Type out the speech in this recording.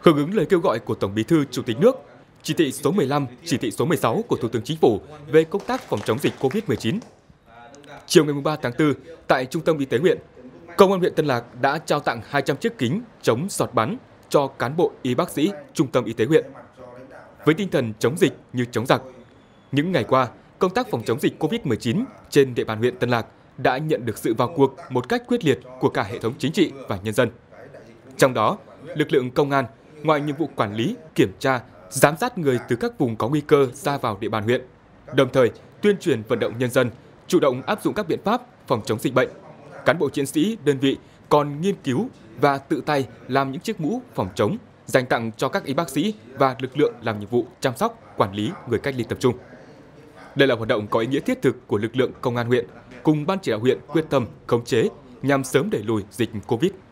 Hưởng ứng lời kêu gọi của Tổng Bí thư Chủ tịch nước, chỉ thị số 15, chỉ thị số 16 của Thủ tướng Chính phủ về công tác phòng chống dịch COVID-19. Chiều ngày 3 tháng 4, tại Trung tâm Y tế huyện, Công an huyện Tân Lạc đã trao tặng 200 chiếc kính chống giọt bắn cho cán bộ y bác sĩ Trung tâm Y tế huyện. Với tinh thần chống dịch như chống giặc, những ngày qua, công tác phòng chống dịch COVID-19 trên địa bàn huyện Tân Lạc đã nhận được sự vào cuộc một cách quyết liệt của cả hệ thống chính trị và nhân dân. Trong đó, lực lượng công an, ngoài nhiệm vụ quản lý, kiểm tra, giám sát người từ các vùng có nguy cơ ra vào địa bàn huyện, đồng thời tuyên truyền vận động nhân dân chủ động áp dụng các biện pháp phòng chống dịch bệnh. Cán bộ chiến sĩ đơn vị còn nghiên cứu và tự tay làm những chiếc mũ phòng chống dành tặng cho các y bác sĩ và lực lượng làm nhiệm vụ chăm sóc, quản lý người cách ly tập trung. Đây là hoạt động có ý nghĩa thiết thực của lực lượng công an huyện cùng ban chỉ đạo huyện quyết tâm khống chế nhằm sớm đẩy lùi dịch Covid.